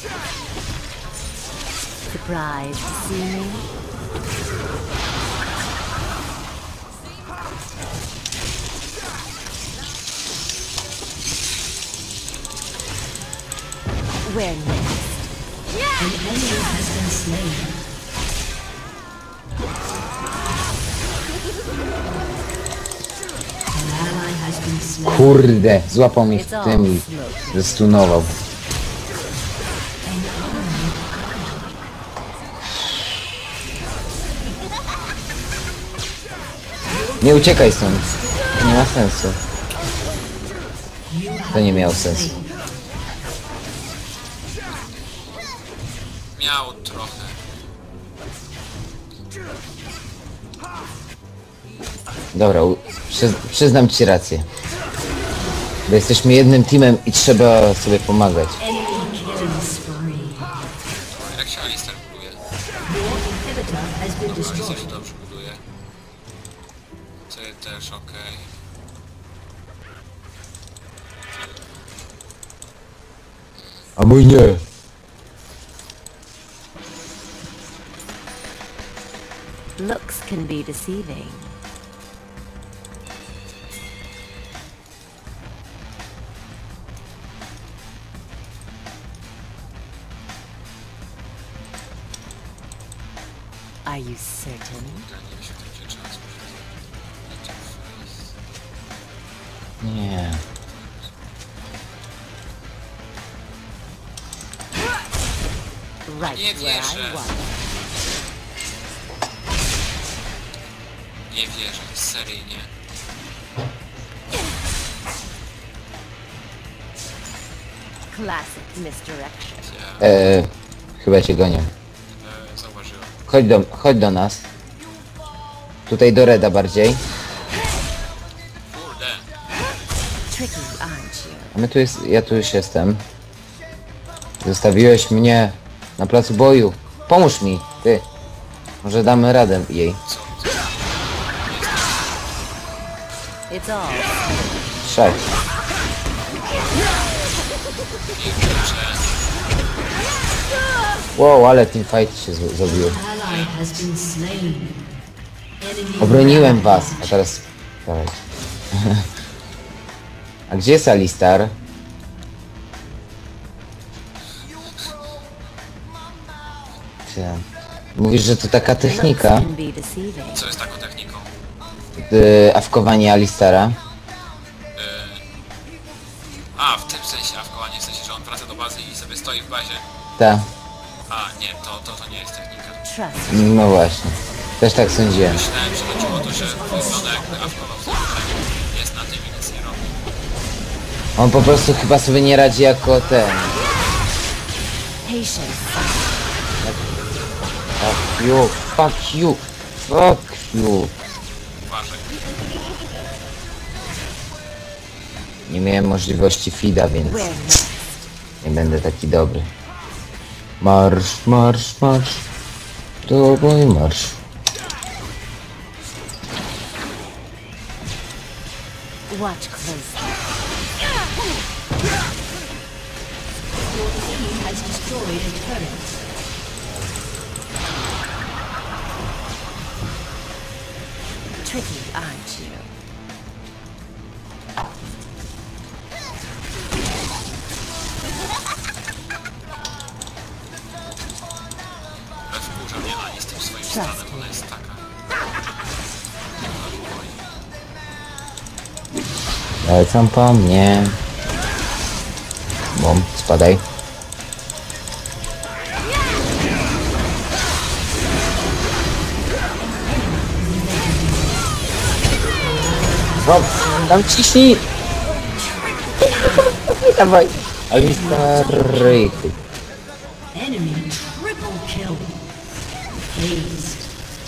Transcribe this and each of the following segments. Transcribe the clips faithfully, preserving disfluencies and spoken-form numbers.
Surprised to see me? Where next? An enemy has been slain. An ally has been slain. Kurde, złapał mnie w tym i zestunował. Nie uciekaj stąd. Nie ma sensu. To nie miało sensu. Miał trochę. Dobra, przyz przyznam ci rację. Bo jesteśmy jednym teamem i trzeba sobie pomagać. Jak się Alistar buduje? Alistar się dobrze buduje. Ty też okej. Okay. A mój nie. Looks can be deceiving. Are you certain? Nie. Right Nie where I wierzę. was. Nie wierzę, seryjnie. Classic misdirection. Ja Eee, chyba cię gonię. e, zauważyłem. Chodź do, chodź do nas. Tutaj do Reda bardziej. Kurde. Tricky, aren't you? A my tu jest, ja tu już jestem. Zostawiłeś mnie na placu boju. Pomóż mi, ty. Może damy radę jej. Co? It's all. Trzech. Nie wierzę. Wow, ale teamfight się z- zrobił. Ally has been slain. Enemy Obroniłem was, a teraz... Dawaj. A gdzie jest Alistar? Ty. Mówisz, że to taka Looks technika, can be deceiving. Co jest taką techniką? y, awkowanie Alistara. Yy... A, w tym sensie awkowanie, w sensie, że on wraca do bazy i sobie stoi w bazie. Ta, A, nie, to, to, to nie jest technika. Trust. no właśnie. Też tak sądziłem. Myślałem, że chodziło o to, że wygląda jakby awkował sobie, że jest na tym i nic nie robi. On po prostu chyba sobie nie radzi jako ten. Patience. Fuck you, fuck you, fuck you. Uważaj. Nie miałem możliwości feeda, więc Where next? nie będę taki dobry. Marsz, marsz, marsz. To mój marsz. Watch closely. Your team has destroyed a turret. Tricky, aren't you? Ale wkurza mnie Ani z tym swoim stanem, ona jest taka. Lecą po mnie. Bom, spadaj. Rob, tam ciśnij! Dawaj! Alistar rychy. Enemy triple kill. Aced.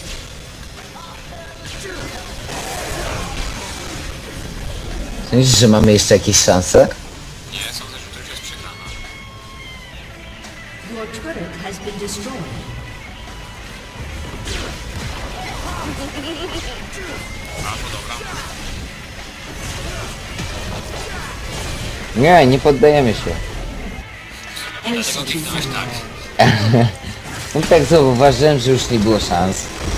Sądzisz, że mamy jeszcze jakieś szanse? Nie, sądzę, że to już jest przegrana. Your turret has been destroyed. A, to dobra. Nie, nie poddajemy się. Dlatego kliknąłeś tak. No tak zauważyłem, że już nie było szans.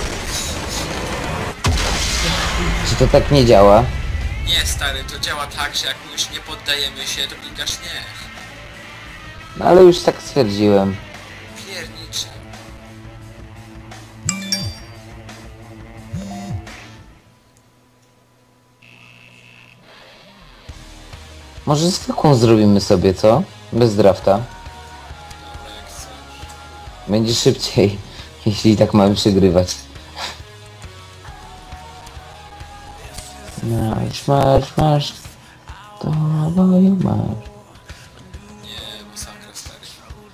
Czy to tak nie działa? Nie, stary, to działa tak, że jak już nie poddajemy się, to klikasz nie. No ale już tak stwierdziłem. Piernicze. Może zwykłą zrobimy sobie, co? Bez drafta. Dobra, jak chcesz. Będzie szybciej, jeśli tak mamy przegrywać. Masz, masz, masz. To boju masz. Nie, masakra, stary.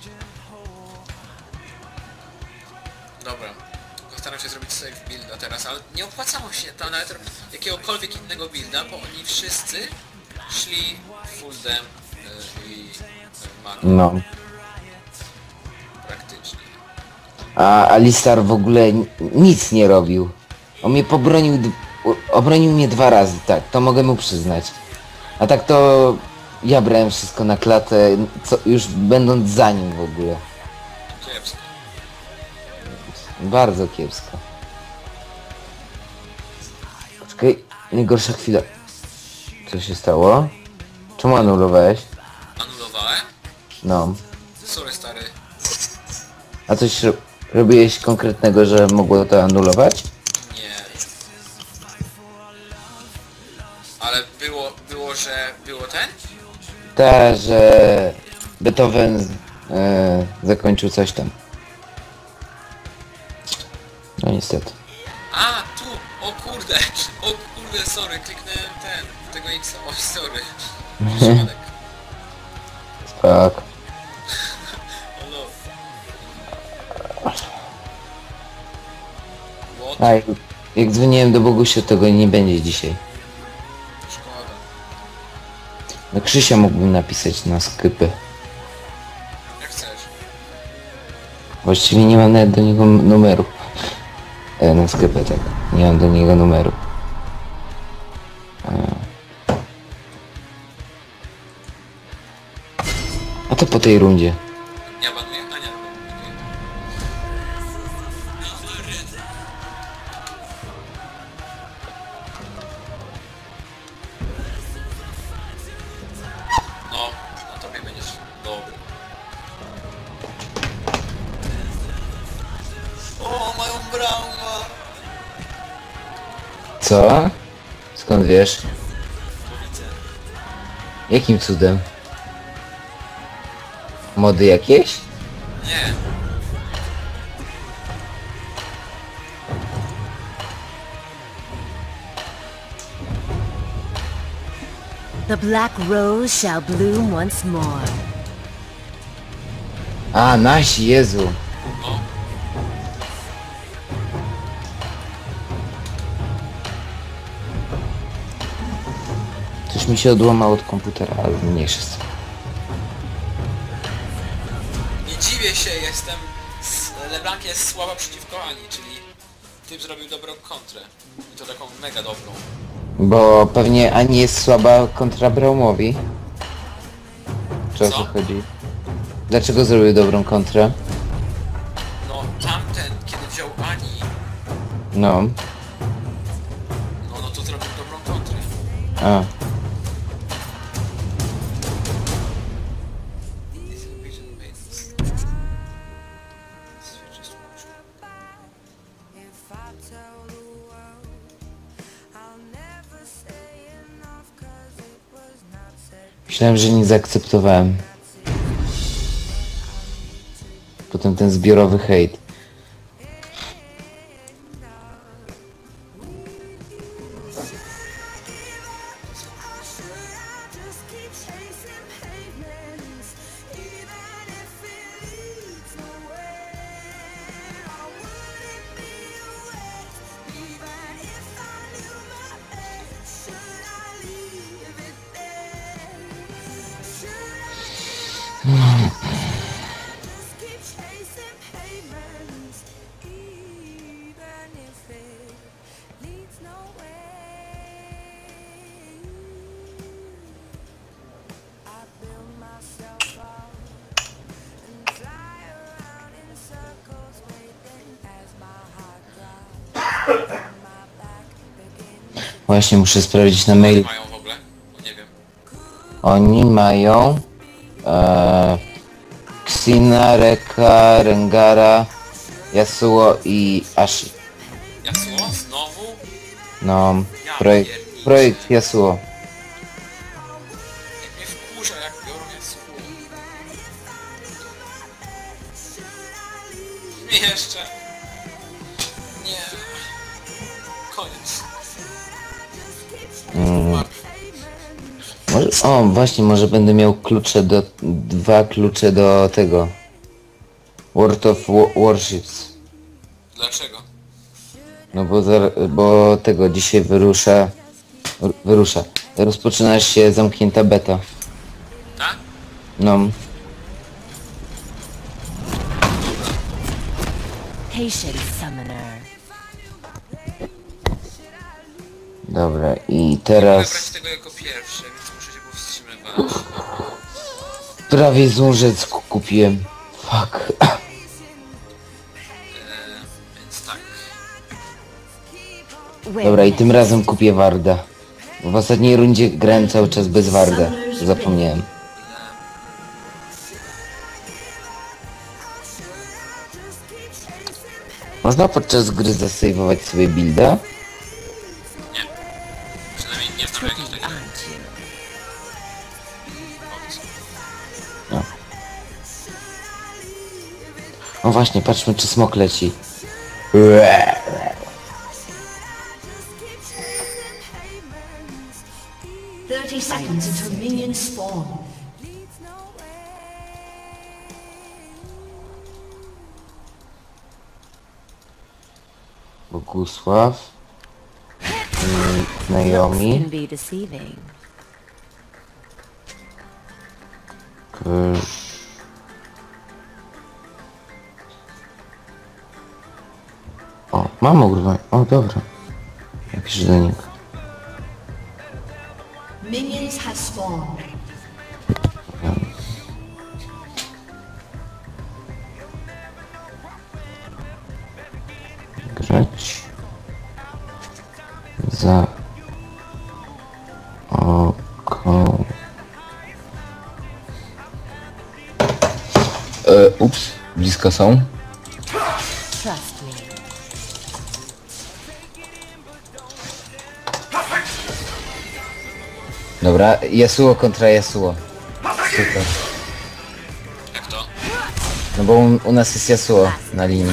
Dobra. Postaram się zrobić save builda teraz, ale nie opłacało się tam nawet robić jakiegokolwiek innego builda, bo oni wszyscy szli full dem y, i y, makro No. praktycznie. A Alistar w ogóle n- nic nie robił. On mnie pobronił, d- u- obronił mnie dwa razy, tak, to mogę mu przyznać. A tak to ja brałem wszystko na klatę, co, już będąc za nim w ogóle. Kiepsko. Bardzo kiepsko. Poczekaj, najgorsza chwila. Co się stało? Czemu anulowałeś? Anulowałem? No. Sorry, stary. A coś ro robiłeś konkretnego, że mogło to anulować? Nie. Ale było, było, że było ten? Ta, że Beethoven e, zakończył coś tam. No niestety. A, tu! O kurde! O kurde, sorry, kliknąłem ten, tego X. Oj, sorry. Przypadek. Tak. Hello. What? A jak, jak dzwoniłem do Bogusia, tego nie będzie dzisiaj. Szkoda. No Krzysia mógłbym napisać na sklepy. Jak chcesz. Właściwie nie mam nawet do niego numeru. E, na sklepie tak. Nie mam do niego numeru. E. A to po tej rundzie. Ja banuję? A nie, dobra. No, na tobie będziesz dobry. O, mają bramę! Co? Skąd wiesz? Bo widzę. Jakim cudem? Mody jakieś? Nie. The black rose shall bloom once more. A, nasi, Jezu. No. Coś mi się odłamało od komputera, ale mniejszy z tym. Nie dziwię się, jestem... s- LeBlanc jest słaba przeciwko Ani, czyli... Typ zrobił dobrą kontrę. I to taką mega dobrą. Bo pewnie Ani jest słaba kontra Braumowi. Czy o Co? co chodzi? Dlaczego zrobił dobrą kontrę? No, tamten, kiedy wziął Ani, No. no, no to zrobił dobrą kontrę. A. Myślałem, że nie zaakceptowałem. Potem ten zbiorowy hejt. Właśnie muszę sprawdzić na Co oni mail. mają w ogóle? No nie wiem. Oni mają... E, Xina, Reka, Rengara, Yasuo i Ashi. Yasuo? Znowu? No, Ja projekt, pierniczę. projekt Yasuo. Jak mnie wkurza, jak biorą Yasuo. Jeszcze. Nie. Koniec. Mm. Może, o, właśnie, może będę miał klucze do... Dwa klucze do tego. World of Wa- Warships. Dlaczego? No bo, zar- bo tego dzisiaj wyrusza... r- Wyrusza. Rozpoczyna się zamknięta beta. Tak? No. Patience, summoner. Dobra, i Nie mogę brać teraz... tego jako pierwsze, więc muszę się powstrzymywać. Prawie złożec ku- kupiłem. Fuck. Eee, więc tak. Where Dobra, i next? tym razem kupię Warda. Bo w ostatniej rundzie grałem cały czas bez Warda. Zapomniałem. Można podczas gry zasejwować sobie builda? Nie. Przynajmniej nie znam jakichś takich Aren't you? opcji. No. O właśnie, patrzmy czy smok leci. thirty seconds until minions spawn. Bogusław. Mm, Naomi. Can be deceiving. Krz... O, mam urwę. O, dobra. Ja piszę do niego. Minions have spawned. Grać za oko. E, ups, blisko są. Trust me. Dobra, Yasuo kontra Yasuo. Super. Jak to? No bo u, u nas jest Yasuo na linii.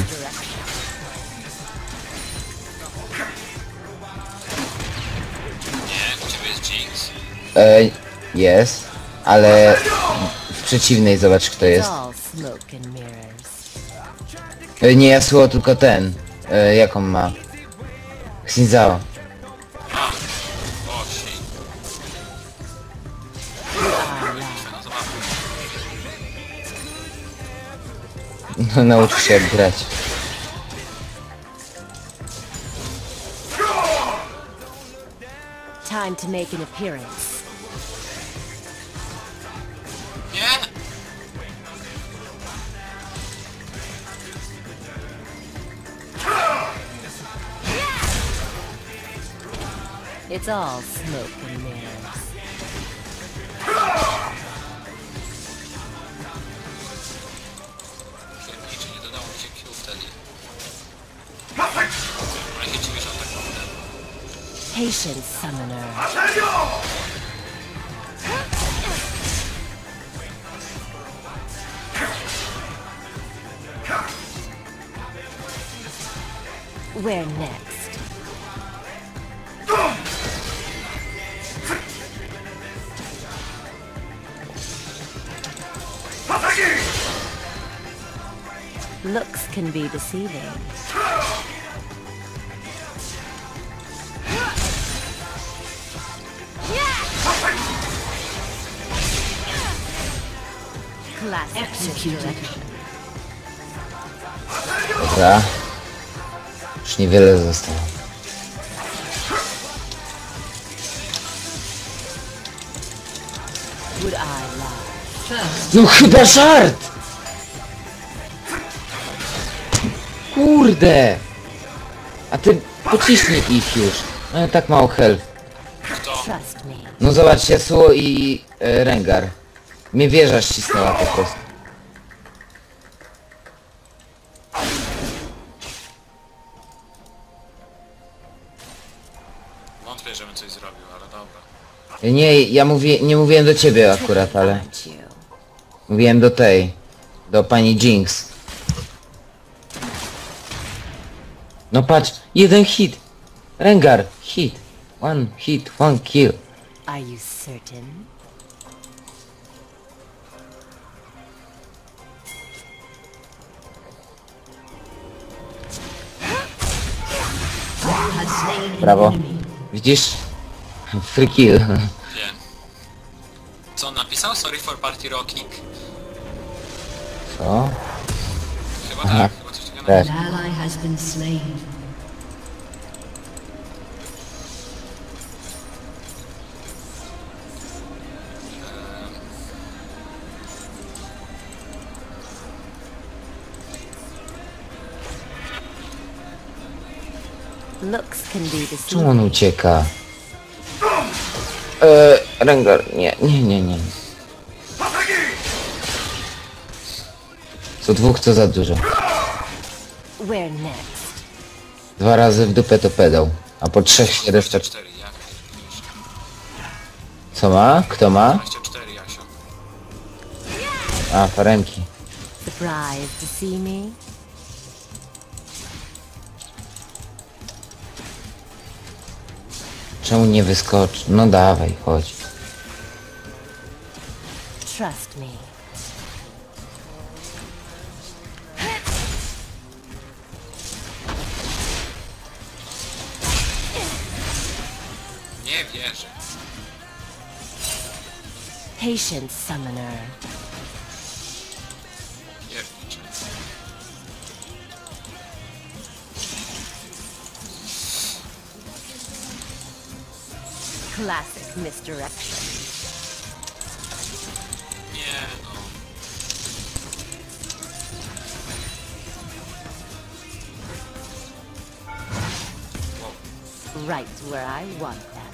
Nie, u ciebie jest Jinx. E, jest, ale w przeciwnej zobacz kto It's jest. all smoke and mirrors. E, nie Yasuo, tylko ten. E, jaką ma? Xinzao. O, shit. Fajna zabawa. No nauczy się jak grać. Time to make an appearance. Nie! It's all smoke and mirrors. Pierniczy, nie dodało mi się Q wtedy. Ale się dziwię, że on tak naprawdę. Patience, summoner. Where next? Looks can be deceiving. Classic Executed. Dobra. Już niewiele zostało. Would I lie? First, No chyba żart! Kurde! A ty pociśnij ich już. No tak mało health. Kto? Trust me. No zobacz, Yasuo i e, Rengar. Mnie wieża ścisnęła po prostu. Wątpię, żebym coś zrobił, ale dobra. Nie, ja mówię, nie mówiłem do ciebie akurat, ale Aren't you? mówiłem do tej, do pani Jinx. No patrz, jeden hit. Rengar, hit. One hit, one kill. Are you certain? Brawo. Widzisz? Free kill. Wiem. Co on napisał? Sorry for party rocking? Co? Chyba Aha. tak, chyba coś takiego Też. napisał. An ally has been slain. Looks can be Czemu deceiving. on ucieka? Eee, Rengar, nie, nie, nie, nie. Co dwóch to za dużo. Where next? Dwa razy w dupę to pedał. A po trzech się reszta... dwadzieścia cztery, ja pierdolisz. Co ma? Kto ma? dwadzieścia cztery, Jasio. A, faremki. Surprised to see me? Czemu nie wyskoczy? No dawaj, chodź. Trust me. Nie wierzę. Patience, summoner. Piernicze. Classic misdirection. Nie no. Right where I want them.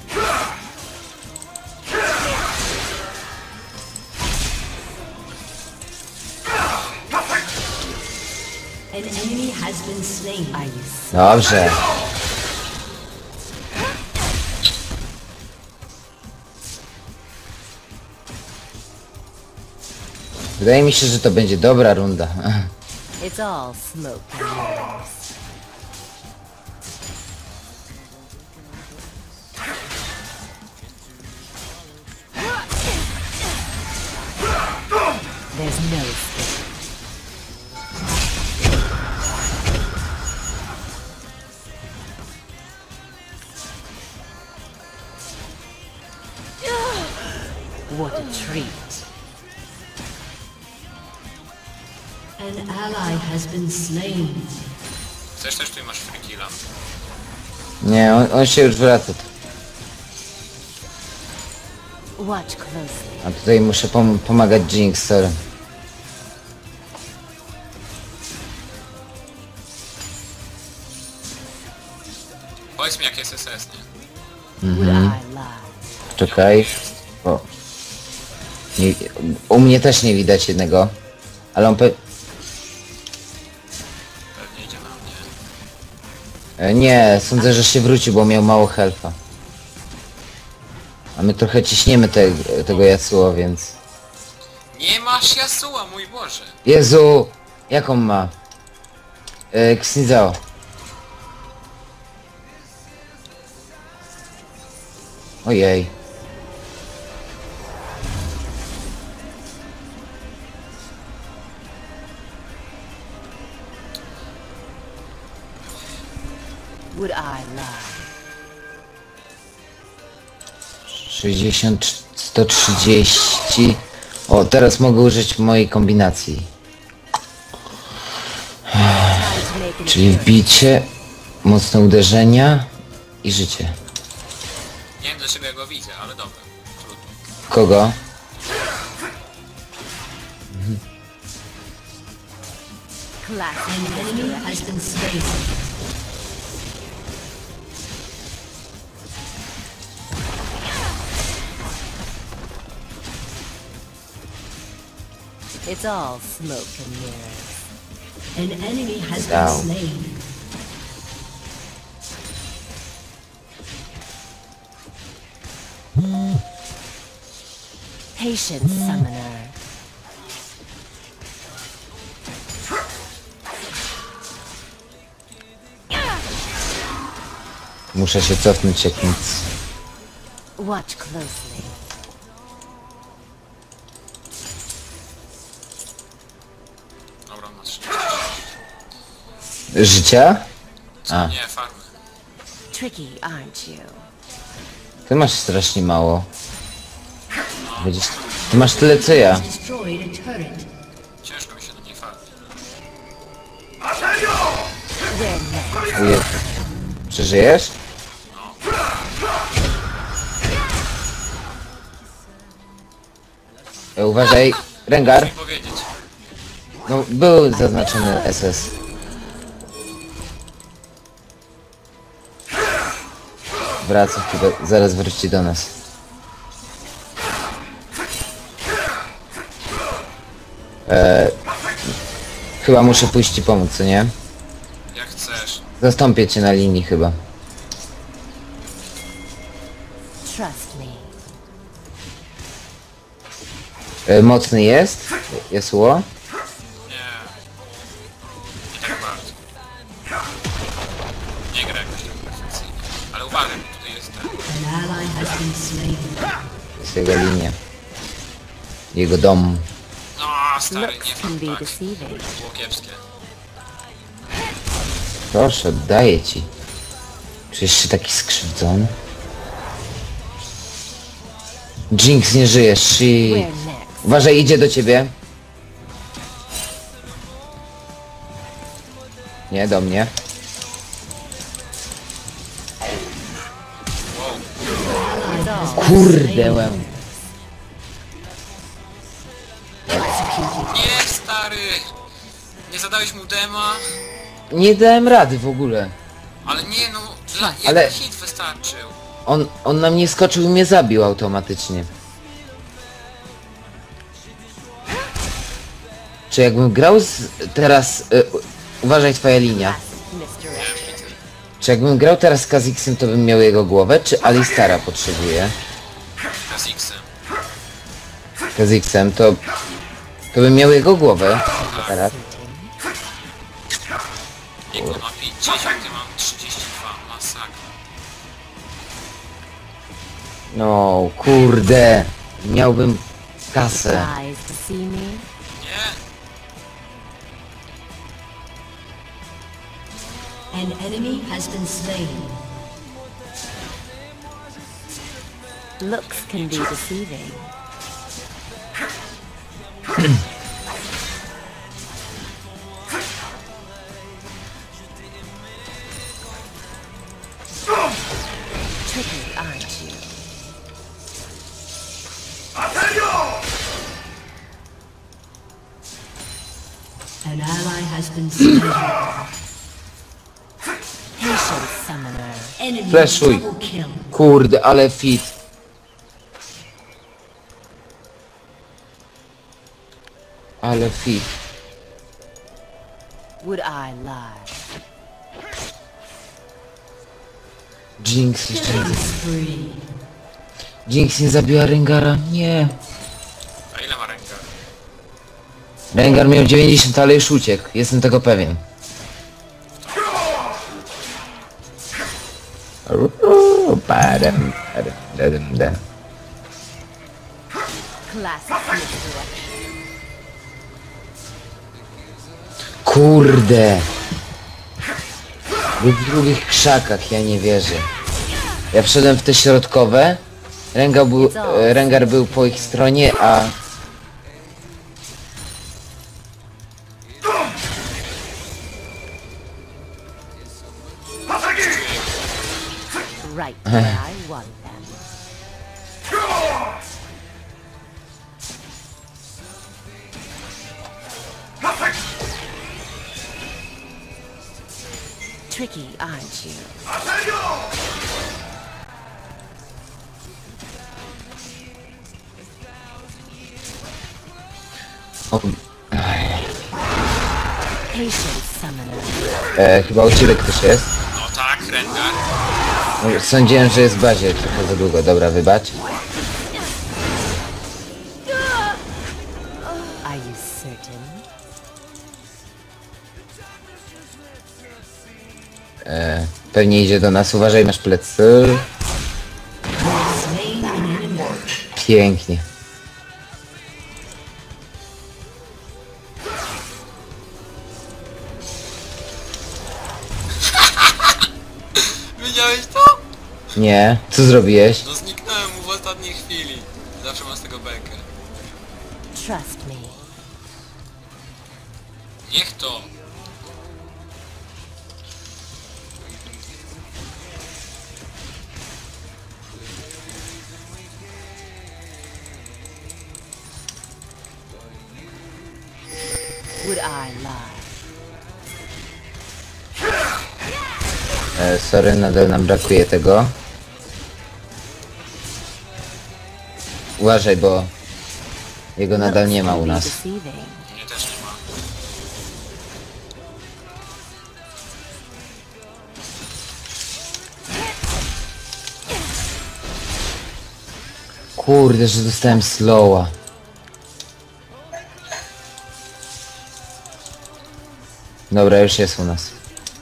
An enemy has been slain. Are you s- Dobrze. Wydaje mi się, że to będzie dobra runda. It's all smoke and mirrors. There's no escape. What a treat. An ally has been slain. Chcesz też tu masz free killa. Nie, on, on się już wraca. Watch closely. A tutaj muszę pom pomagać Jinx, sorry. Powiedz mi jak jest S S, nie? Would I lie? Czekaj. O. Nie, u mnie też nie widać jednego. Ale on pe... Pewnie idzie na mnie. E, Nie, sądzę, że się wrócił, bo miał mało health'a. A my trochę ciśniemy te, tego Yasuo, więc... Nie masz Yasuo, mój Boże! Jezu! Jak on ma? E, Xnizao. Ojej. Would I lie? sześćdziesiąt, sto trzydzieści. O, teraz mogę użyć mojej kombinacji. Time to make an Czyli wbicie, mocne uderzenia i życie. Nie wiem dlaczego ja go widzę, ale dobra. Trudno. Kogo? classic An enemy has been slain. It's all smoke and mirrors. An enemy has been Down. slain. Patience, summoner. Muszę się cofnąć jak nic. Watch closely. Dobra, on ma trzy. Życia? A, Nie, farmy. Tricky, aren't you? ty masz strasznie mało. Widzisz, ty masz tyle co ja. Destroyed a turret. Ciężko mi się do niej farmi. Where next? Uje. Przeżyjesz? E, uważaj, Rengar. Nie powiedzieć. No, był zaznaczony S S. Wraca chyba, zaraz wróci do nas. E, chyba muszę pójść ci pomóc, co nie? Jak chcesz. Zastąpię cię na linii chyba. Trust me. E, mocny jest? Yasuo? Nie. Nie tak bardzo. Nie gra jakoś tak perfekcyjnie. Ale uważaj, bo tutaj jest ten... An ally has been slain. Jest jego linia. Jego dom. No, stary, nie Looks can be fam tak. deceiving. To było kiepskie. Proszę, oddaję ci. Czujesz się taki skrzywdzony? Jinx, nie żyjesz, shit. Where next? Uważaj, idzie do ciebie. Nie, do mnie. Kurde, łem. Nie, stary! Nie zadałeś mu dema, Nie dałem rady w ogóle. ale nie no, dla jeden Ale- hit wystarczył. On, on na mnie skoczył i mnie zabił automatycznie. Czy jakbym grał z... teraz... Y, uważaj, twoja linia. mister Nie, widzę. Czy jakbym grał teraz z Kha'Zixem, to bym miał jego głowę, czy Alistara potrzebuję? Z X-em. Kha'Zixem, to... To bym miał jego głowę. Teraz. Jego ma pięćdziesiąt, ja mam trzydzieści dwa. Masakra. No, kurde. Miałbym kasę. Surprised to see me? Nie, An enemy has been slain. Looks can be deceiving. Tricky, aren't you? An ally has been slain. Patience, summoner. Enemy Flashuj. double kill. Kurde, ale fit. Ale fit. Would I lie? Jinx jeszcze nie... Killing spree. Jinx nie zabiła Rengara? Nie. a ile ma ręka? Rengar miał dziewięćdziesiąt, ale już uciekł. Jestem tego pewien. Padam, padam, dadam, da. Classic misdirection. Kurde. Był w drugich krzakach, ja nie wierzę. Ja wszedłem w te środkowe. Rengar był, e, Rengar był po ich stronie, a... Right where I want them. Tricky, aren't you? O, Patience, summoner. e, chyba u ciebie ktoś jest? No tak, Rengar. No, sądziłem, że jest w bazie trochę za długo. Dobra, wybacz. Are you certain? E, pewnie idzie do nas. Uważaj, masz plecy. Pięknie. Widziałeś to? Nie. Co zrobiłeś? No zniknąłem mu w ostatniej chwili. Zawsze mam z tego bekę. Trust me. Niech to. Would I lie? E, sorry, nadal nam brakuje tego. Uważaj, bo jego nadal nie ma u nas. Deceiving. Mnie też nie ma. Kurde, że dostałem slowa. Dobra, już jest u nas.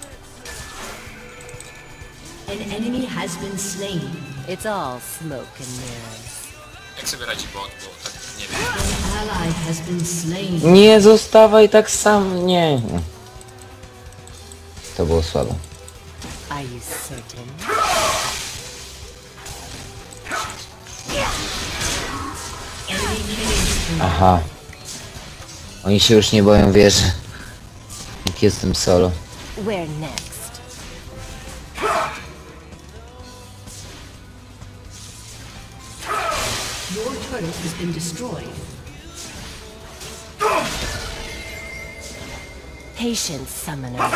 An enemy has been slain. It's all smoke and mirrors. Jak sobie radzi bot, bo tak nie wiem. An ally has been slain. Nie zostawaj tak sam, nie. To było słabe. Are you certain? Aha. Oni się już nie boją wieży. Jak jestem solo. Where next? Your turret has been destroyed. Patience, summoner.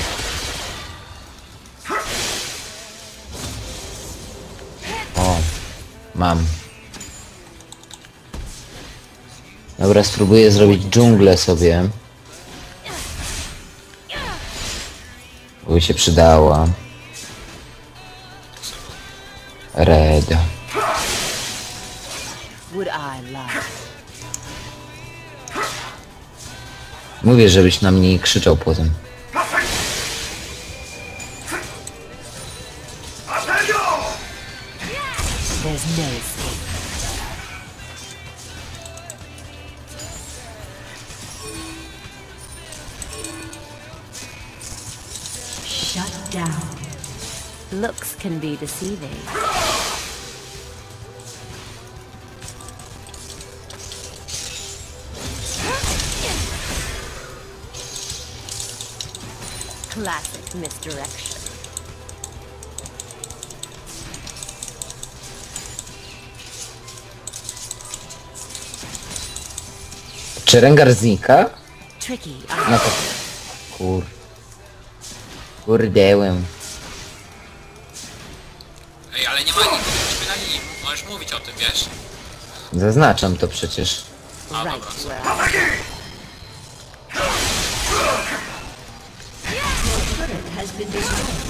O, mam. Dobra, spróbuję zrobić dżunglę sobie. By się przydała. Red. Would I lie? Mówię, żebyś na mnie nie krzyczał potem. There's no escape. Shut down. Looks can be deceiving. Classic misdirection. Czy Rengar znika? Tricky. No to... Kur... Kurdełem. Ej, ale nie ma nikogo na linii. Możesz mówić o tym, wiesz? Zaznaczam to przecież. A, Right dobra, sorry. where I Turret has been destroyed.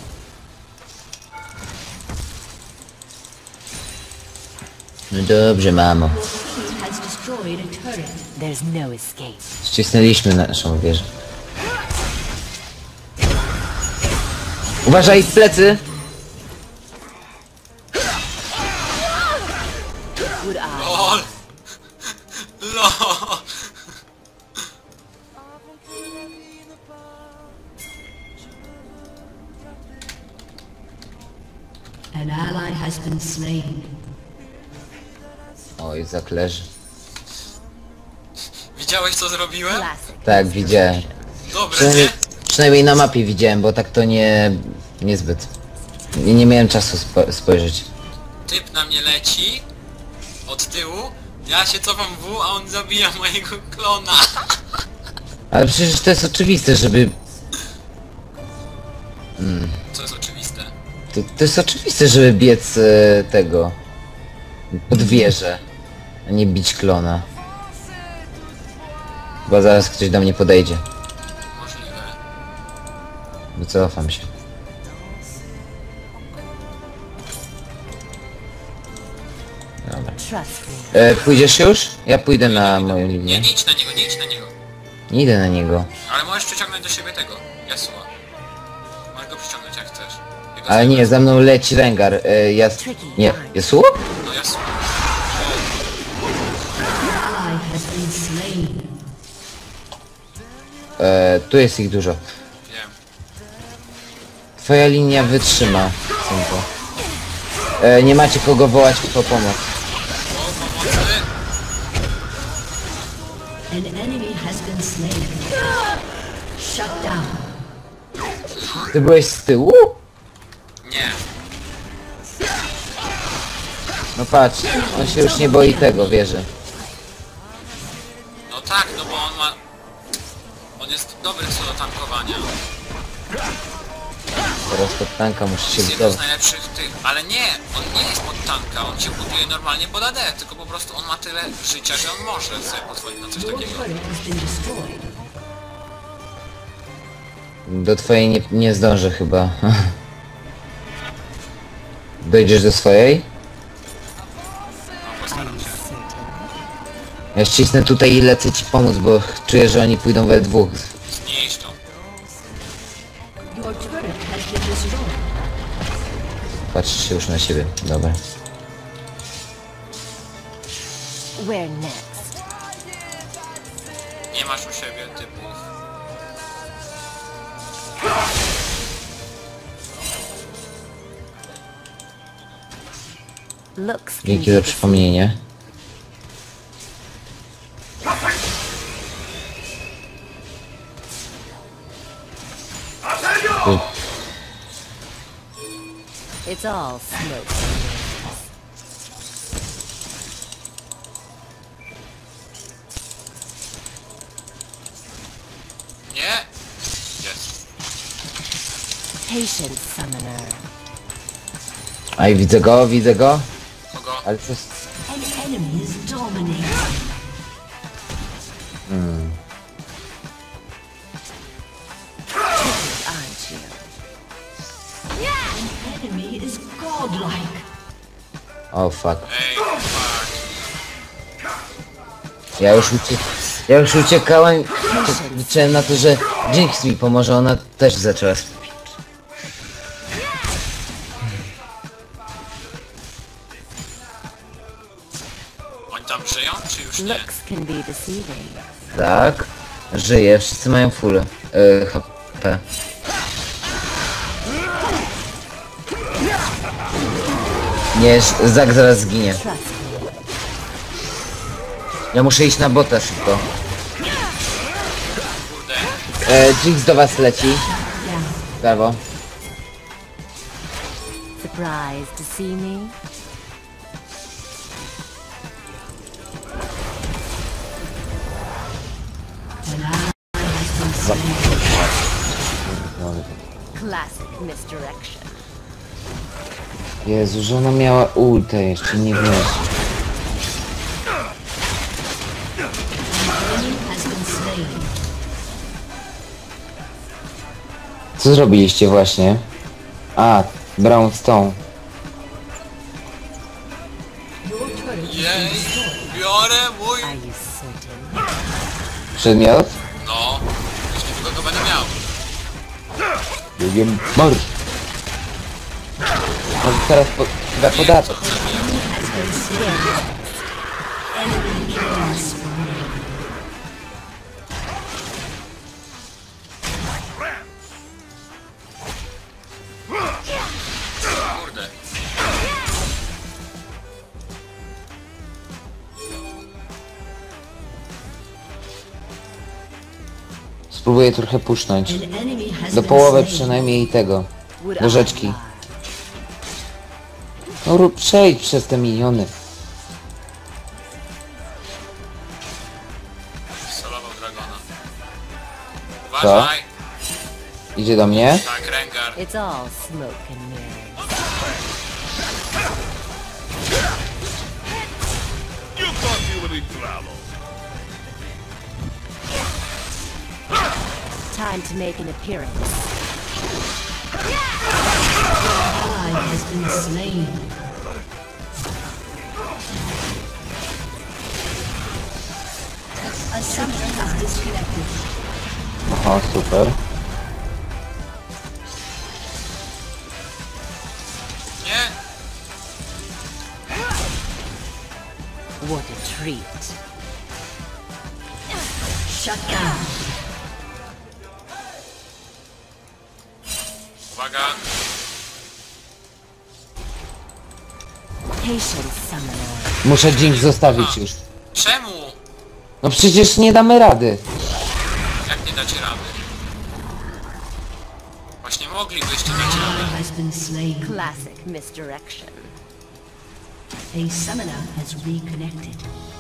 No dobrze, mamo. Team has destroyed a turret. There's no escape. Ścisnęliśmy naszą wieżę. Uważaj, plecy! Would I? LOL! LOL! An ally has been slain. Oj, zakleży. Widziałeś co zrobiłem? Classic. Tak, widziałem. Dobre, Przynajmniej, nie? przynajmniej na mapie widziałem, bo tak to nie... niezbyt. Nie, nie miałem czasu spo, spojrzeć. Typ na mnie leci od tyłu, ja się cofam w, a on zabija mojego klona. Ale przecież to jest oczywiste, żeby... Co jest oczywiste. To, to jest oczywiste, żeby biec e, tego... pod wieżę, a nie bić klona. Bo zaraz ktoś do mnie podejdzie. Możliwe. Wycofam się. Dobra. Trust me. E, pójdziesz już? Ja pójdę na moją Nie, linię. nie idź na niego, nie idź na niego. Nie idę na niego. Ale możesz przyciągnąć do siebie tego, Yasuo. Możesz go przyciągnąć jak chcesz. Jego Ale nie, zamiast- za mną leci Rengar. E, ja... Nie, Yasuo? No Yasuo. Ally has been slain. E, tu jest ich dużo. Wiem. Twoja linia wytrzyma, synku. E, nie macie kogo wołać po pomoc. O, pomocy! An enemy has been slain. Shut down. Ty byłeś z tyłu? Nie. No patrz, on się już nie boi tego, wierzę. No tak, no bo on ma... On jest dobry co do tankowania. Teraz pod tanka muszę się Jest jednym z wycofać. najlepszych tych... Ale nie! On nie jest pod tanka, on cię buduje normalnie pod A D, tylko po prostu on ma tyle życia, że on może sobie pozwolić na coś Your takiego. turret has been destroyed. Do twojej nie, nie zdążę chyba. Dojdziesz do swojej? No, postaram się. Ja ścisnę tutaj i lecę ci pomóc, bo czuję, że oni pójdą we dwóch. Zniszcz to. Your turret has been destroyed. Patrz się już na siebie. Dobra. Where next? Nie masz u siebie typów. Looks can Dzięki be za deceiving. przypomnienie. Tu. It's all smoke. Nie? Jest. Patient summoner. Aj, widzę go, widzę go. Kogo? Ale co... s- An enemy is dominating. Aren't you? An enemy is godlike. O fuck. Ej, fuck. Ja już uciek... Ja już uciekałem. Liczyłem na to, że Jinx mi pomoże, ona też zaczęła sp- Oni tam żyją, czy już nie? Looks can be deceiving. Tak. Żyje, wszyscy mają full. Yy, H P. Nie, Zak zaraz zginie. Trust me. Ja muszę iść na bota szybko. Kurde. E, Jinx do was leci. Brawo. Surprised to see me? Classic misdirection. Jezu, że ona miała ultę jeszcze, nie wiesz. Enemy has been slain. Co zrobiliście właśnie? A, Brown Stone. Your turret has Jej, been destroyed. biorę mój... Are you certain? Przedmiot? No, już niedługo go będę miał. Lubię marsz. Może teraz po, chyba podatek. Enemy killing spree. Kurde. Spróbuję trochę pusznąć. An enemy has Do been połowy slain. przynajmniej tego. Would Do I rzeczki. lie? No rób, przejdź przez te miniony. Solował dragona. Co? Uważaj. Idzie do mnie? Tak, Rengar. It's all smoke and mirrors. You thought you would eat gravel. Time to make an appearance. Ally has been slain. A summoner has disconnected. Aha, super. Nie! What a treat. Shut down. Uwaga! Patience, summoner. Muszę Jinx zostawić już. Czemu? No przecież nie damy rady. Jak nie dacie rady? Właśnie moglibyście dać radę. Ally has been slain. Classic misdirection. A summoner has reconnected.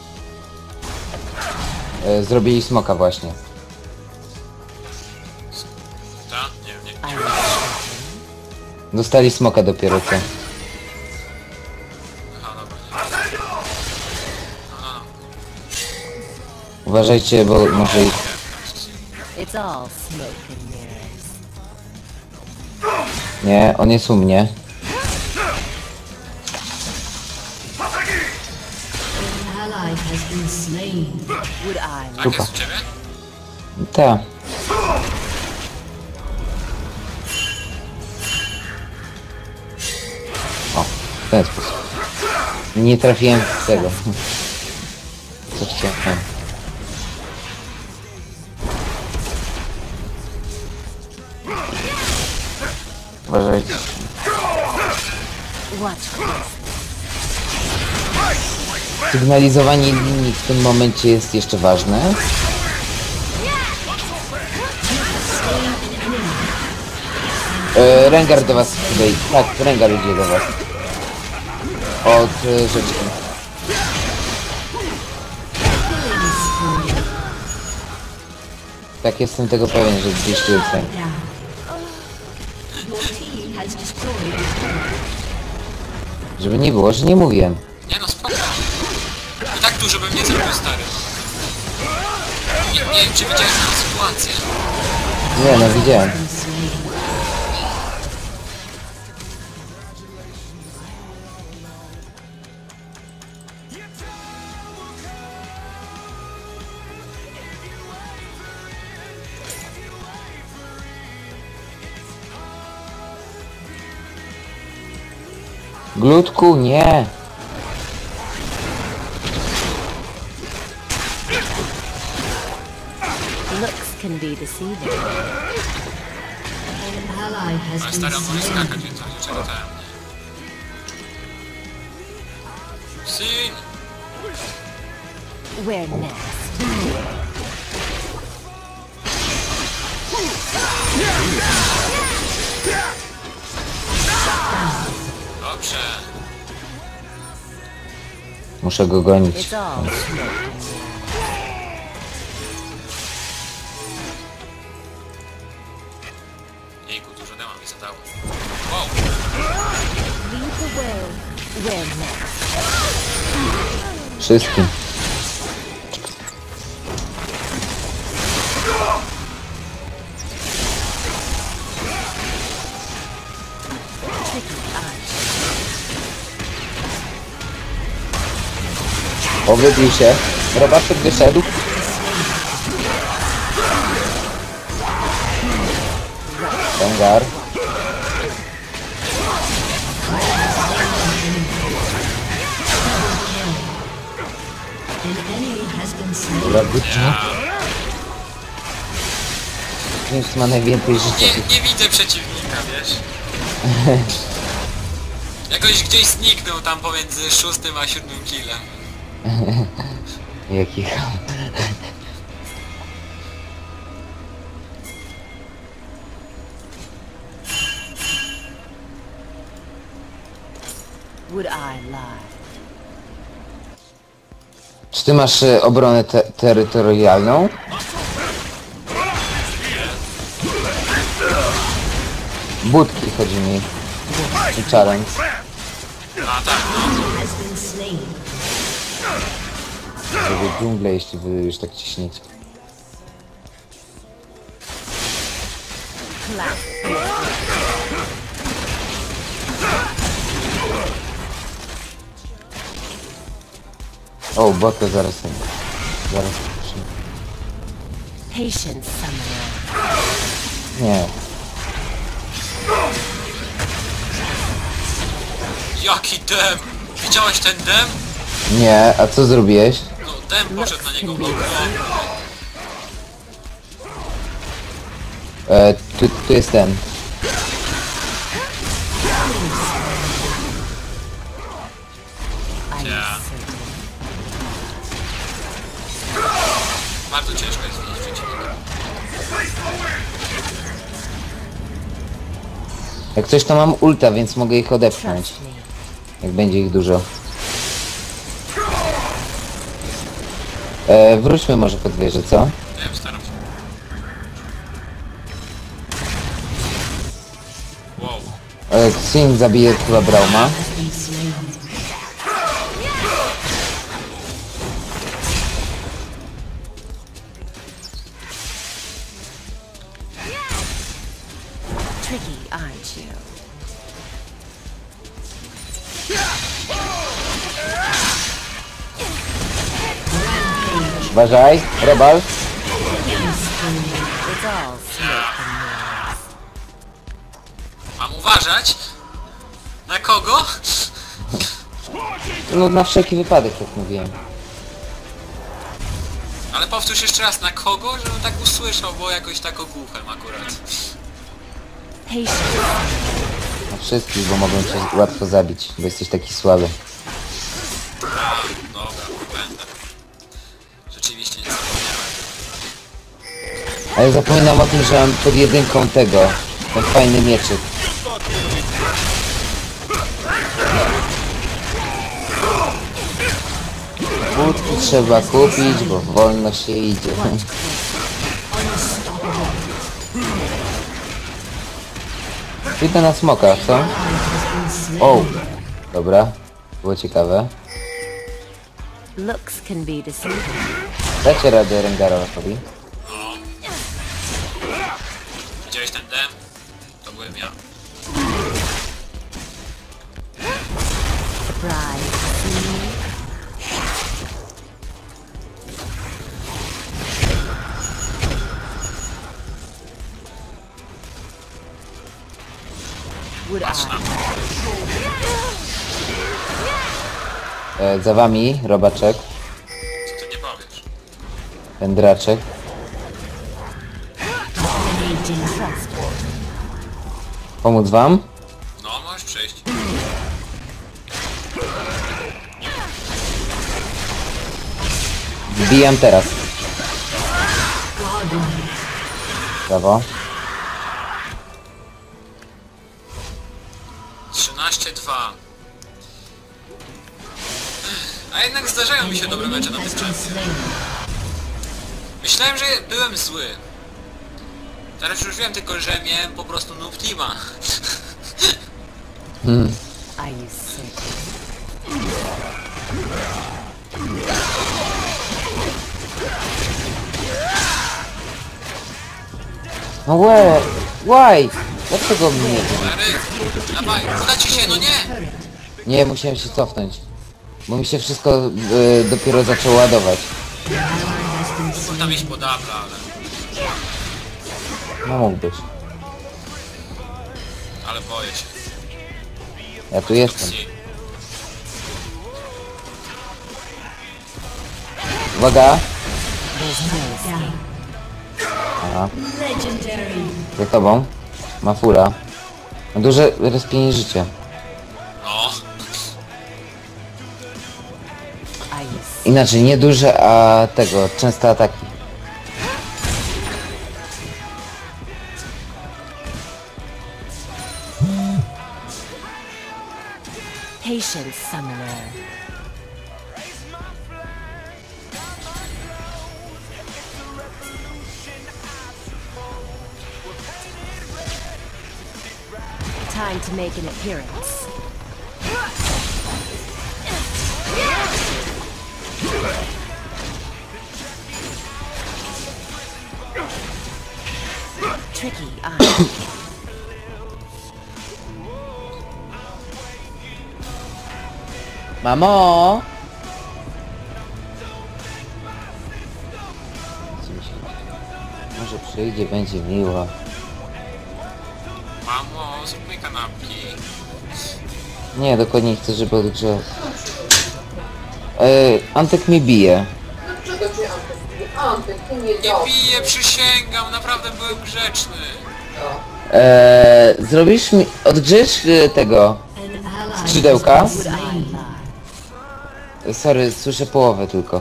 E, zrobili smoka właśnie. Ta? Nie wiem, nie. I was Dostali smoka dopiero co. Aha, dobra. Nie. No, no, Uważajcie, bo może ich... It's all smoke and mirrors. Nie, on jest u mnie. An ally has been slain. Would I tak jest u ciebie? Ta. O, w ten sposób. Nie trafiłem w tego. Co chciałem. Uważajcie. watch close? Sygnalizowanie linii w tym momencie jest jeszcze ważne. E, Rengar do was tutaj. Tak, Rengar idzie do was. Od e, rzeczki. Tak, jestem tego pewien, że gdzieś tu jest. Down. Your team has destroyed a turret. Żeby nie było, że nie mówiłem. Nie no, spoko. I tak dużo bym nie zrobił, stary. Nie, nie wiem, czy widziałeś tę sytuację. Nie, no widziałem. Been slain. Glutku, nie. Looks can be deceiving. An ally has Ale been stary, on może slain. skakać, więc on niczego tam. Sin! Where next? Dobrze. Muszę go gonić. It's all smoke and mirrors. Jejku, dużo dema mi zadało. Wow! Lead the way. Where next? Wszystkim. Tricky eyes. O, wybił się. Robaczek wyszedł. Rengar. An enemy has been slain. Dobra, wytnie. Jinx ma najwięcej życia. Nie, nie widzę przeciwnika, wiesz? Jakoś gdzieś zniknął tam pomiędzy szóstym a siódmym killem. Jaki ham. Would I lie? Czy ty masz e, obronę te terytorialną? Budki chodzi mi. I challenge. A tak, no. Has been slain. Żeby dżunglę, jeśli wy już tak ciśniecie. O, botę zaraz. Zaraz. Patience, summoner. Nie. Jaki dem? Widziałeś ten dem? Nie, a co zrobiłeś? No dem poszedł na niego. O, E, tu, tu jest ten. ja. Bardzo ciężko jest widzieć przeciwnika. Jak coś to mam ulta, więc mogę ich odepchnąć. Jak będzie ich dużo. E, wróćmy może pod wieżę, co? Nie wiem, staram się. Wow. E, Xin zabije chyba Brauma. Tricky, aren't you? Uważaj, Rebal. It's all smoke and mirrors. Mam uważać? Na kogo? No na wszelki wypadek, jak mówiłem. Ale powtórz jeszcze raz, na kogo? Żebym tak usłyszał, bo jakoś tak ogłuchem akurat. Patience. Na wszystkich, bo mogą cię łatwo zabić, bo jesteś taki słaby. A, dobra, będę. Rzeczywiście nie zapomniałem. A ja zapominam o tym, że mam pod jedynką tego, ten fajny mieczyk. Budki trzeba kupić, bo wolno się idzie. Idę na smoka, co? O! Dobra, było ciekawe. Looks can be deceiving. Dacie radę Rengarowi. Widziałeś ten dem? To byłem ja. Surprise. Would I? Patrz na mnie. E, za wami, robaczek, Co ty nie powiesz? pędraczek. Pomóc wam? No, możesz przejść. Wbijam teraz. Brawo. trzynaście dwa. A jednak zdarzają mi się dobre mecze na tym czempie. Myślałem, że byłem zły. Teraz już wiem tylko, że miałem po prostu noob teama. Hmm. Are you sick? No łe, why? Dlaczego mnie nie było? Stary, dawaj, uda ci się, no nie! Nie, musiałem się cofnąć. Bo mi się wszystko y, dopiero zaczęło ładować. Mógł tam iść po dubla, ale... No mógł być. Ale boję się. Ja tu jestem. Psi. Uwaga! Aha. Za tobą. Ma fura. Ma duże respienie życia. No. Are you sick? Inaczej, nie duże, a tego, częste ataki. Patience, summoner. Time to make an appearance. Tricky eye. Mamo! Może przyjdzie, będzie miło. Mamo, zrób mi kanapki. Nie, dokładnie chcę, żeby odgrzał. Yy, Antek mi bije. Dlaczego cię Antek bije? Antek, ty nie Nie dobrze. piję, przysięgam, naprawdę byłem grzeczny. Eee, zrobisz mi... Odgrzesz y, tego... An ally Skrzydełka? has been slain. Sorry, słyszę połowę tylko.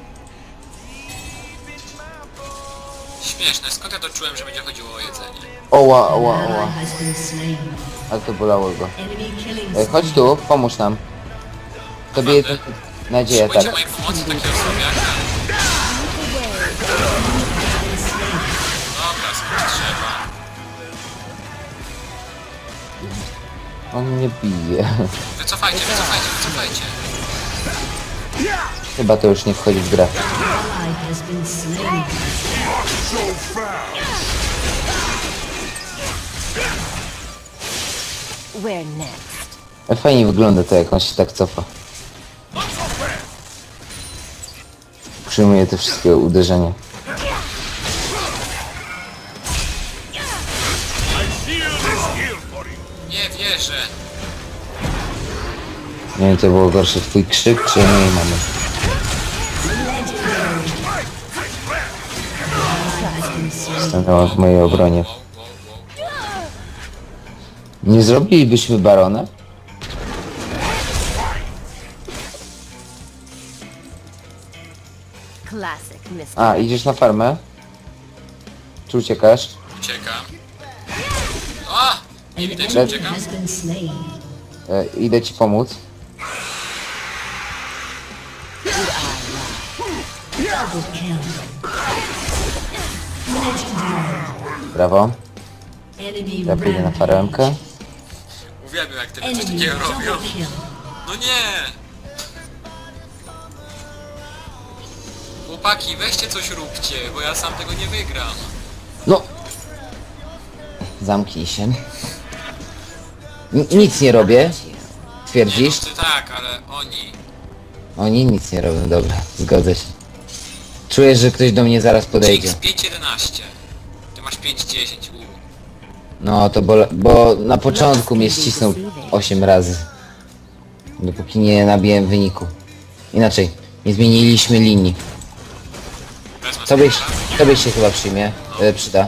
Śmieszne, skąd ja to czułem, że będzie chodziło o jedzenie? Oła, oła, An ally oła. has been slain. Ale to bolało go. Enemy killing Ej, chodź tu, pomóż nam. Tobie jest nadzieja, tak. Potrzebujecie mojej pomocy, takiego słabiaka? Dobra, skąd trzeba. On mnie bije. Wycofajcie, wycofajcie, wycofajcie. Chyba to już nie wchodzi w grę. ally has been slain. Where next? Ale fajnie wygląda to, jak on się tak cofa. Przyjmuje te wszystkie uderzenia. Nie wierzę. Nie wiem, co było gorsze, twój krzyk, czy mojej mamy. Stanęła w mojej obronie. Wow, wow, wow. Nie zrobilibyśmy barona? Classic, mister. A, idziesz na farmę? Czy uciekasz? Uciekam. A! Nie widać, że Le- uciekam? Has been slain. E, idę ci pomóc. Double kill. Brawo. Enemy Ja pójdę na rampage. farmkę. Uwielbiam, jak te coś Enemy takiego robią. double kill. No nie! Chłopaki, weźcie coś róbcie, bo ja sam tego nie wygram. No! Zamknij się. N nic nie robię. Nie, Twierdzisz? no, ty tak, ale oni... Oni nic nie robią, dobra, zgodzę się. Czuję, że ktoś do mnie zaraz podejdzie. X pięć jedenaście. Ty masz pięć dziesięć, u. No to bo, bo na początku mnie ścisnął osiem razy. Dopóki nie nabiłem wyniku. Inaczej, nie zmieniliśmy linii. Wezmę Tobie, sobie, tak? tobie się chyba przyjmie, e, przyda.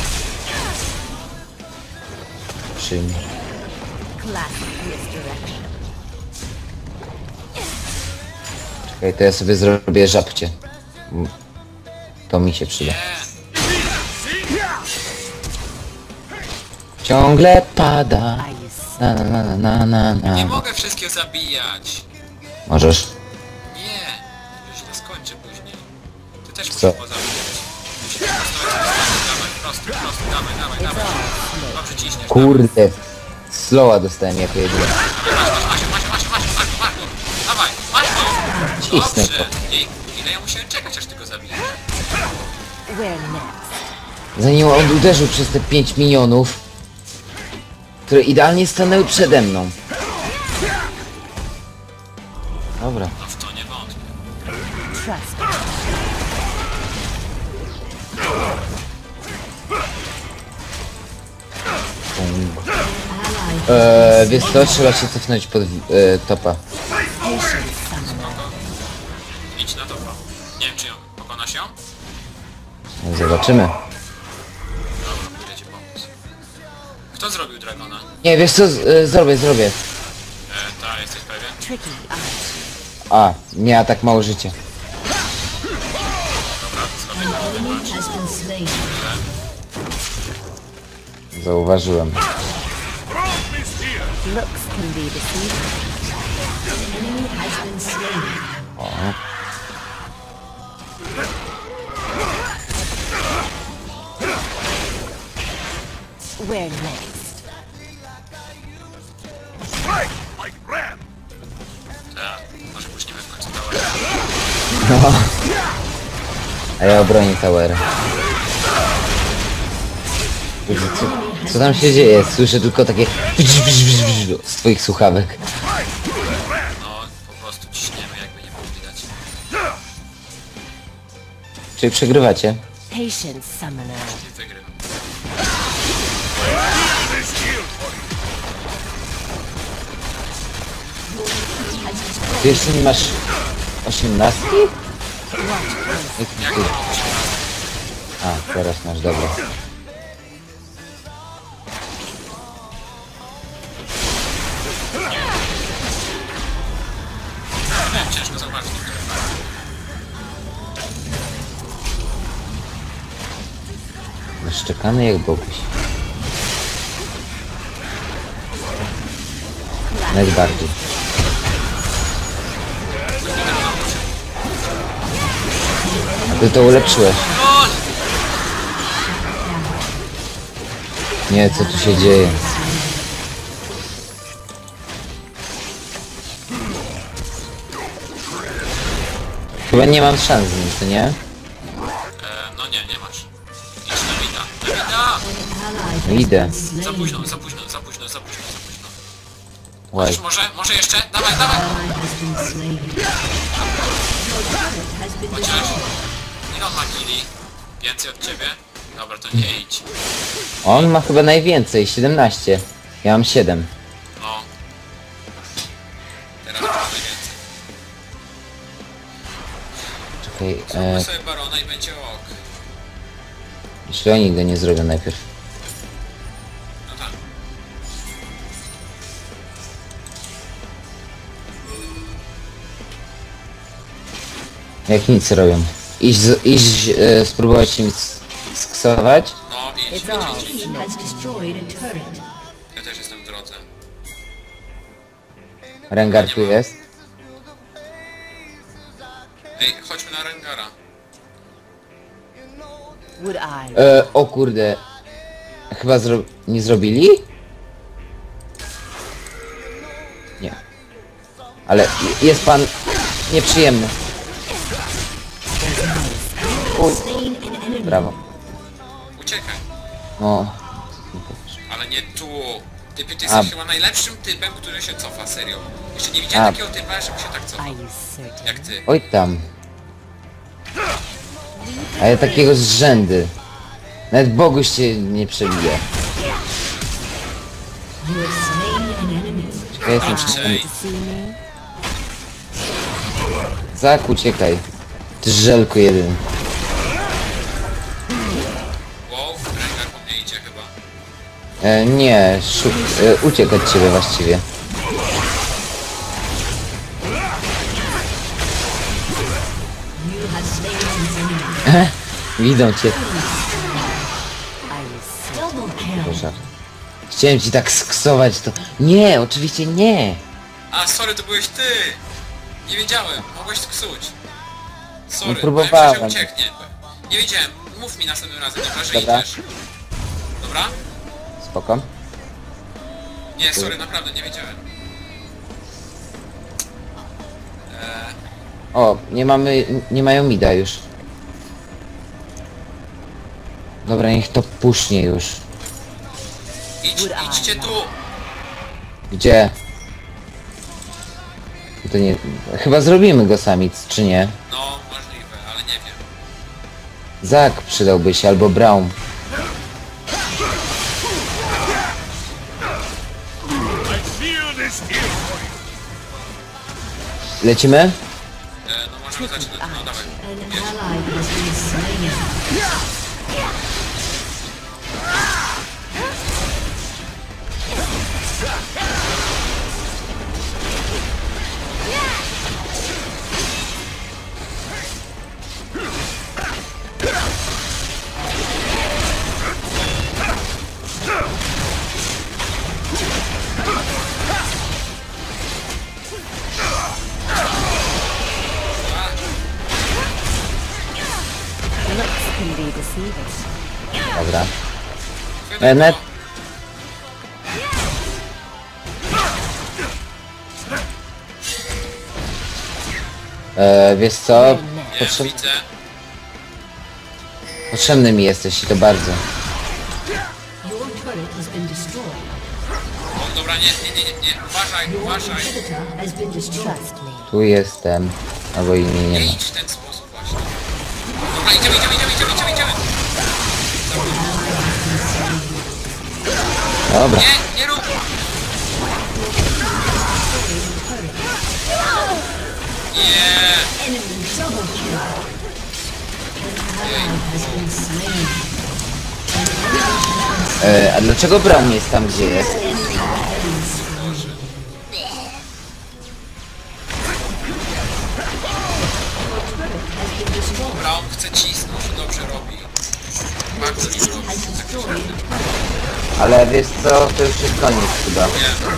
Przyjmie. Classic misdirection. Czekaj, to ja sobie zrobię żabcie. Mm, To mi się przyda. Nie, Ciągle pada. Ice. Na na na na na na nie na. mogę wszystkich zabijać. Możesz. Nie, to się to skończy później. Ty też Co? musisz pozabijać. Musisz postawić dawaj, prosty, prosty, dawaj, dawaj, dawaj. Dobrze ciśniesz, Kurde. Slowa dostałem jako jedyny. dawaj. Masz, masz, masz, masz, masz, masz, masz, masz, dawaj, masz go. Cisnę Dobrze. I ile ja musiałem czekać, aż ty go zabijesz? Where next? Zanim on uderzył przez te pięć minionów, które idealnie stanęły przede mną. Dobra. No w to nie wątpię. Trust me. Eee, wiesz co, trzeba się cofnąć pod e, topa. Patience, summoner. Idź na to. Nie wiem, czy ją pokonasz ją? Zobaczymy. Dobra, idę ci pomóc. Kto zrobił Dragona? Nie, wiesz co, z, e, zrobię, zrobię. E, ta, jesteś pewien? Tricky eye. A, miała tak mało życia. Dobra, zrobię to. Enemy has been slain. Zauważyłem. Looks can be deceiving. Enemy has been slain. Where next? Tak, może puścimy w końcu tower. A ja obronię towera. Co, co tam się dzieje? Słyszę tylko takie z twoich słuchawek. No, po prostu ciśniemy, jakby nie było widać. Czyli przegrywacie? Patience, summoner. I wygrywam. Ty jeszcze nie masz osiemnastki? Jak Jak ty? to się A, teraz masz, dobra. wiem, ciężko zobaczyć. Szczekany jak boguś. Najbardziej. A ty to ulepszyłeś. LOL! Nie, co tu się dzieje? Chyba nie mam szans z nim, co nie? E, no nie, nie masz. Idź na mida. Na mida! No idę. Za późno, za późno, za późno, za późno, za późno. Łaj. Możesz, może, może jeszcze? Dawaj, dawaj! Chociaż... Ile on ma killi? Więcej od ciebie? Dobra, to nie idź. On ma chyba najwięcej, siedemnaście. Ja mam siedem. No. Teraz ma najwięcej. Czekaj, Zróbmy e, sobie barona i będzie ok. jeśli oni go nie zrobią najpierw. No tak. Jak nic robią. Iść, z, iść e, spróbować im s- sksować. No idź, idź, idź, idź. Team has destroyed a turret. Ja też jestem w drodze. Rengar tu jest. Ej, chodźmy na Rengara. Would I? E, o kurde. Chyba zro nie zrobili? Nie. Ale je- jest pan nieprzyjemny. Uj. Brawo. Uciekaj. No. Ale nie tu. Typie, ty A. jesteś chyba najlepszym typem, który się cofa, serio. Jeszcze nie widziałem A. takiego typa, żeby się tak cofał. Are you certain? Jak ty. Oj tam. A ja takiego z rzędy. Nawet Boguś się nie przebije. You have slain an enemy. Ja jestem Dobrze. przeciwny. To see me? Zak, uciekaj. Ty żelko jeden. Wow, Rengar po mnie idzie chyba. E, nie, szuk e, uciekł od ciebie właściwie. You have slain an enemy. Widzą cię. Are you certain? Double kill. Boże. Chciałem ci tak sksować to. Nie, oczywiście nie. A, sorry, to byłeś ty! Nie wiedziałem, mogłeś ksuć. Sorry, Nie próbowałem. myślałem, że ucieknie. Nie wiedziałem, mów mi następnym razem, dobra, że Dobra. idziesz. Dobra? Spoko. Nie, sorry, naprawdę, nie wiedziałem. Eee, O, nie mamy, nie mają mida już. Dobra, niech to pusznie już. idź, idźcie tu! Gdzie? To nie... Chyba zrobimy go sami, czy nie? No, możliwe, ale nie wiem. Zak przydałby się, albo Braum. Lecimy? Eee, no możemy zaczynać, no dawaj. An Wiesz. ally has been slain. Looks can be deceiving. Dobra. Chwytaj E, net... go. E, wiesz co? Nie, Potrzeb... widzę. Potrzebny mi jesteś i to bardzo. Dobra, nie, nie, nie, nie, nie. Uważaj, uważaj. Inhibitor has been destroyed. Trust me. Tu jestem. Albo i mnie Nie nie ma. idź w ten sposób właśnie. Dobra, idziemy, idziemy, idziemy, idziemy, idziemy, idziemy. Dobra. Nie, nie rób. Nie. Enemy double kill. An ally has been slain. E, a dlaczego Bram jest tam, gdzie jest? Dobra, on chce cisnąć, dobrze robi. Bardzo mi robi. Ale wiesz co, to już jest koniec chyba. Nie.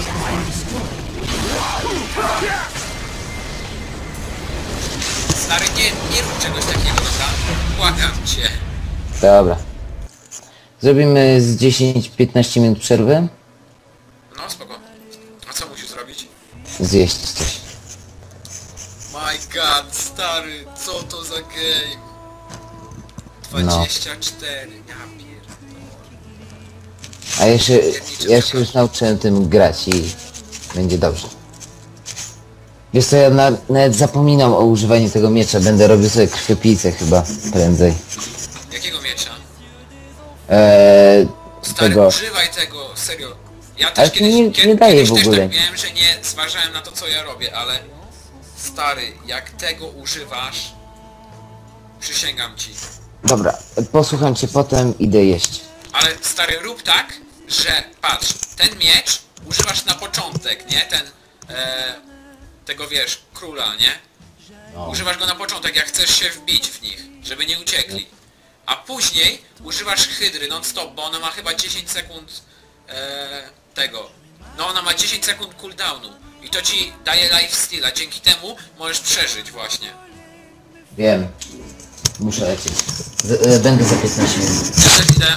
Stary, nie, nie rób czegoś takiego, dobra? Błagam cię. Dobra. Zrobimy z dziesięć piętnaście minut przerwy. No, spoko. A co musisz zrobić? Zjeść coś. My god, stary, co to za game? dwadzieścia cztery, ja pierdolę. A jeszcze, ja się już nauczyłem tym grać i będzie dobrze. Wiesz co, ja na, nawet zapominam o używaniu tego miecza. Będę robił sobie krwiopijcę chyba prędzej. Jakiego miecza? Eee, Stary, tego. używaj tego, serio. Ja też Ale to kiedyś, nie- kie- nie daje kiedyś w też ogóle. tak miałem, że nie zważałem na to, co ja robię, ale... Stary, jak tego używasz... Przysięgam ci. Dobra, posłucham cię potem, idę jeść. Ale stary, rób tak, że patrz, ten miecz używasz na początek, nie? Ten... E, tego wiesz, króla, nie? No. Używasz go na początek, jak chcesz się wbić w nich, żeby nie uciekli. A później używasz hydry non-stop, bo ona ma chyba dziesięć sekund e, tego. No ona ma dziesięć sekund cooldownu. I to ci daje lifesteala, dzięki temu możesz przeżyć właśnie. Wiem. Muszę lecieć. Z, e, będę za piętnaście minut. Ja też idę.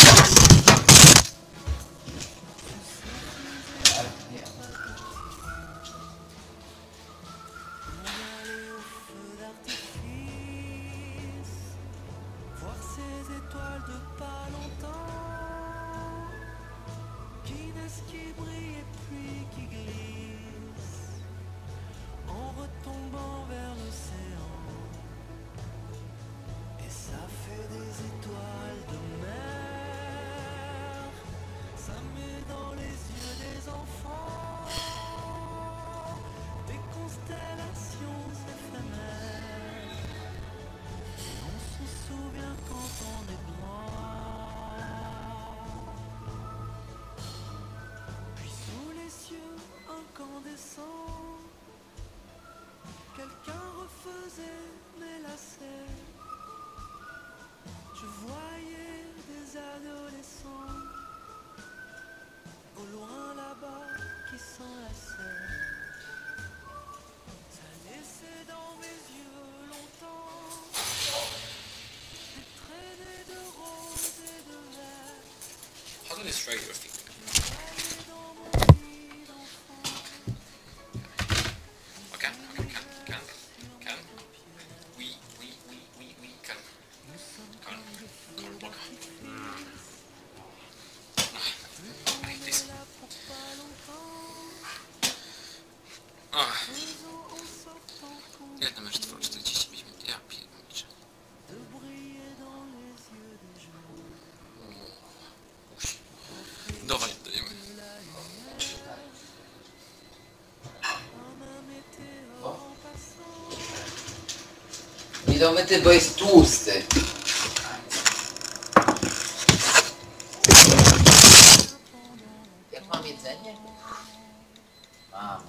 Voir ces étoiles de pas longtemps qui naissent, qui brillent et puis qui glissent en retombant vers l'océan. Et ça fait des étoiles de mer, ça met dans les yeux des enfants des constellations éphémères. On se souvient quand on est grand. Puis sous les cieux incandescents, quelqu'un refaisait mes lacets. Je voyais des adolescents au loin là-bas qui s'enlaçaient. Ça laissait dans mes yeux longtemps des traînées de roses et de verre. How to destroy your finger? Dans mon lit d'enfant, Ok, ok, calme, calme, calme. Oui, oui, oui, oui, oui, calme. Calme, calme, calme. Allez, descends. Ach. Ile tam już trwało? czterdzieści pięć minut. Ja pierdolę. de briller dans les yeux des gens. Musi. Dawaj, dajemy. Comme un météore en passant. Nie do myty, bo jest tłusty. Jak mam jedzenie? Mam.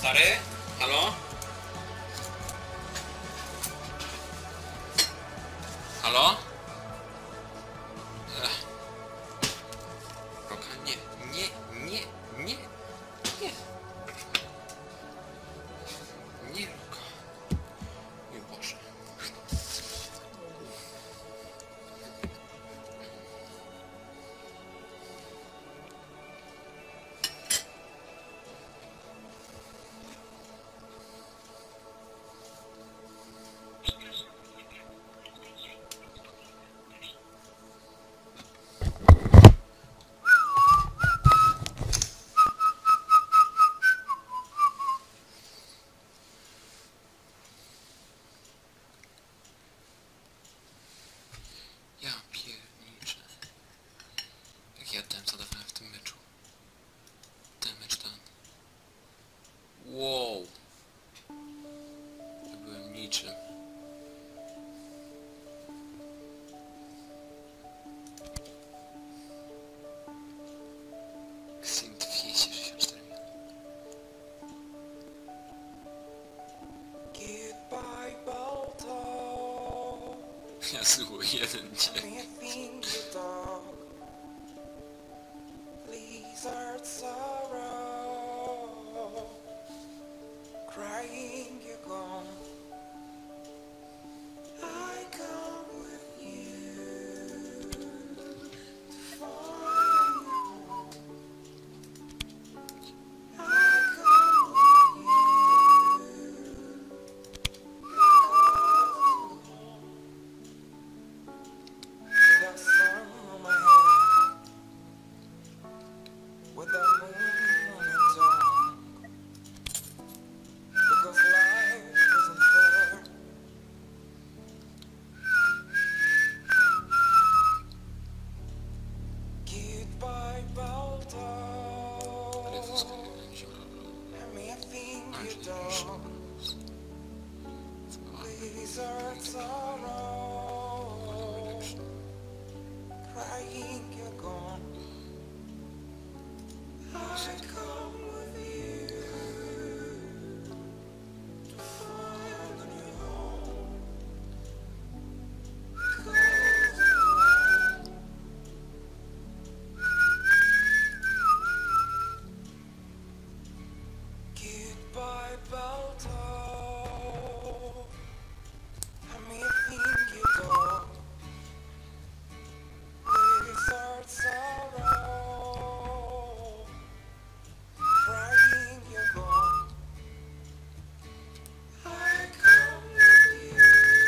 Stary? Halo? Halo? Ech. Roka, nie, nie, nie, nie, nie. Nie, Roka. Mój Boże. Ja pierniczę. Jak jatem zadawałem w tym meczu. Damage done. Wow. Ja byłem niczym. Ksint dwieście sześćdziesiąt cztery miliony. Goodbye, Balto. Ja zły jeden dzień. Me a finger dog. Blizzard sorrow. Crying you're gone. I come with you to find you home. I come with you. With that sun on my head, with that moon on your tongue, because life isn't fair. Goodbye, Balto. Hand me a finger dog. Blizzard sorrow. Crying you're gone. I come with you to find a new home. Because goodbye, Balto. Hand me a finger dog. Blizzard sorrow. Crying you're gone. I come with you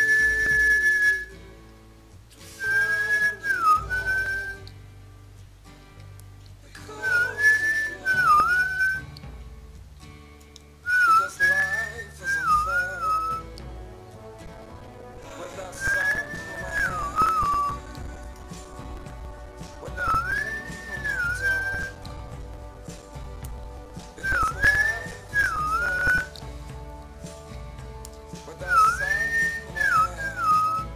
to find a new home. Because because life isn't fair. With that sun on my head, with that moon on your tongue. Because life isn't fair. With that sun on my head,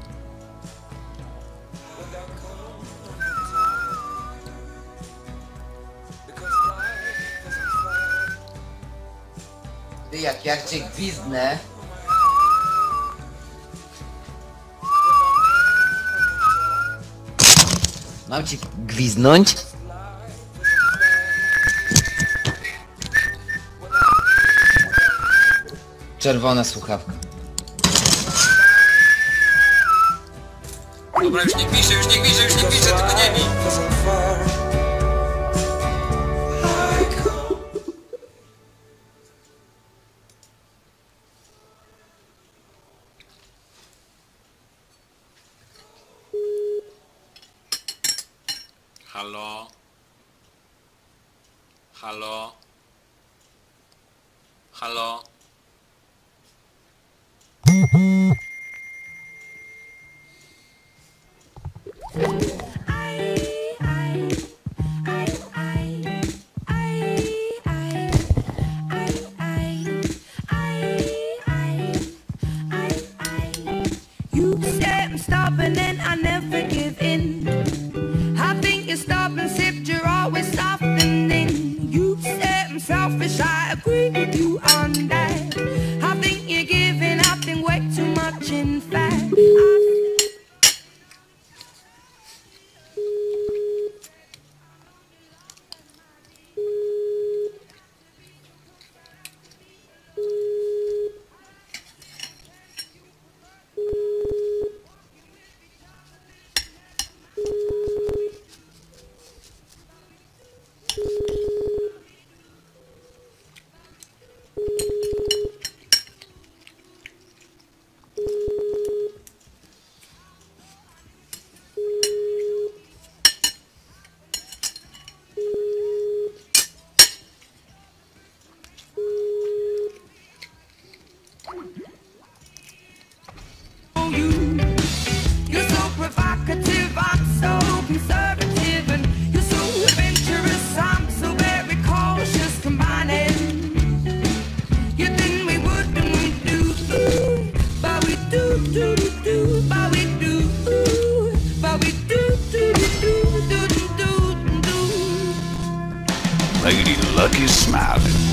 with that moon on your tongue. Because life isn't fair. Ty, jak ja cię gwizdnę, mam ci gwizdnąć? Czerwona słuchawka. Dobra, już nie gwiżdżę, już nie gwiżdżę, już nie gwiżdżę, tylko nie bij. Isn't fair. I come. Halo? Halo? Halo? You say I'm stubborn and I never give in. I think you're stubborn, except you're always softening. You say I'm selfish, I agree with you on You think we would and we do, but we do, do, do, do, but we do, but we do, do, do, do, do, do, do. Lady Luck is smiling.